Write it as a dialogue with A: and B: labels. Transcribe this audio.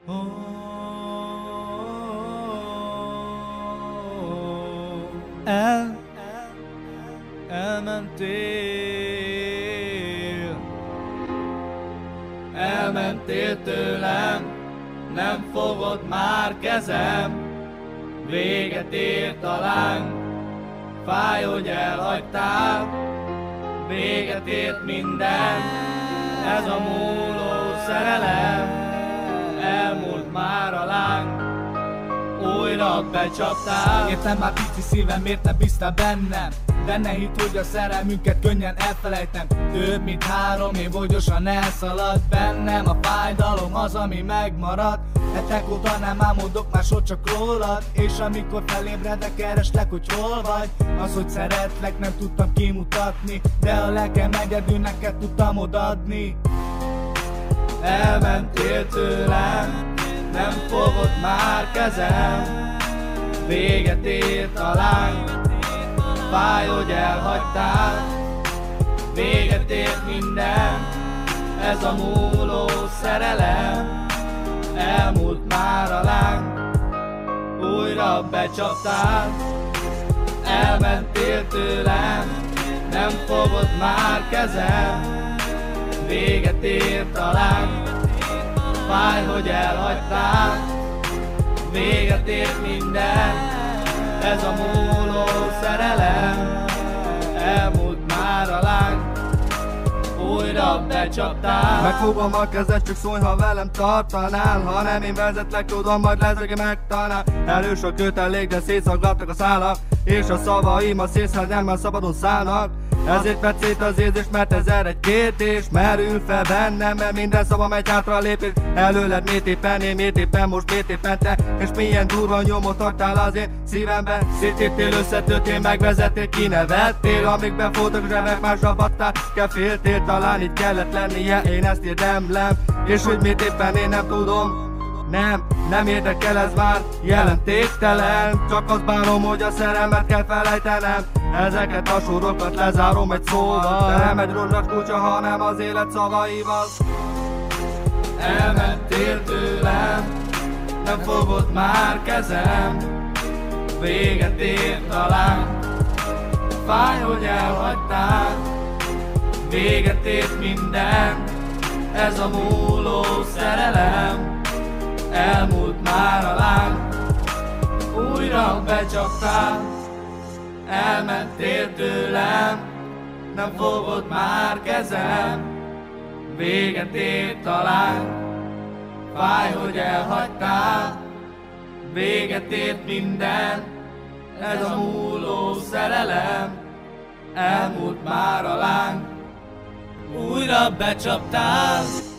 A: Elmentél tőlem, nem fogod már kezem. Véget ért a láng, fáj, hogy elhagytál. Véget ért minden, ez a múló szerelem. Elmúlt már a láng, újra becsaptál.
B: Értem már pici szívem, miért nem bíztál bennem? De ne hidd, hogy a szerelmünket könnyen elfelejtem. Több mint 3 év, hogy gyorsan elszaladt bennem. A fájdalom az, ami megmarad. Hetek óta nem álmodok máshogy, csak rólad. És amikor felébredek, kereslek, hogy hol vagy. Az, hogy szeretlek, nem tudtam kimutatni, de a lelkem egyedül neked tudtam odaadni.
A: Elmentél tőlem, nem fogod már kezem. Véget ért a láng, fáj, hogy elhagytál. Véget ért minden, ez a múló szerelem. Elmúlt már a láng, újra becsaptál. Elmentél tőlem, nem fogod már kezem. Véget ért a láng, fáj, hogy elhagytál. Véget ért minden, ez a múló szerelem. Elmúlt már a láng, újra becsaptál.
C: Megfogom a kezed, csak szólj, ha velem tartanál. Ha nem én vezetlek, tudom, majd lesz, aki megtalál. Erős a kötelék, de szétszaggatnak a szálak. És a szavaim a szélszedelmen szabadon szállnak. Ezért vett szét az érzés, mert ez egy kérdés. Merül fel bennem, mert minden szava megy hátra lépés. Előled miért éppen én, miért éppen most, miért éppen te. És milyen durva nyomot hagytál az én szívemben. Szétéptél, összetörtél, megvezettél, kinevettél. Amíg befoltak zsebek, másra adtál. Kell féltél, talán így kellett lennie, én ezt érdemlem. És hogy miért éppen én nem tudom. Nem érdekel, ez már jelentéktelen. Csak azt bánom, hogy a szerelmet kell felejtenem. Ezeket a sorokat lezárom egy szóval. De nem egy rózsás kulcsa, hanem az élet szavaival.
A: Elmentél tőlem, nem fogod már kezem. Véget ért a láng, fáj, hogy elhagytál. Véget ért minden, ez a múló szerelem. Elmúlt már a láng, újra becsaptál. Elmentél tőlem, nem fogod már kezem. Véget ért a láng, fáj, hogy elhagytál. Véget ért minden, ez a múló szerelem. Elmúlt már a láng, újra becsaptál.